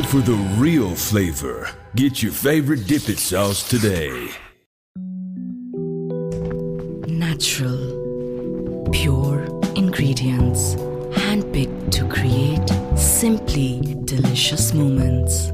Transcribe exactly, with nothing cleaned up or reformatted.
for the real flavor. Get your favorite Dipitt sauce today. Natural, pure ingredients, handpicked to create simply delicious moments.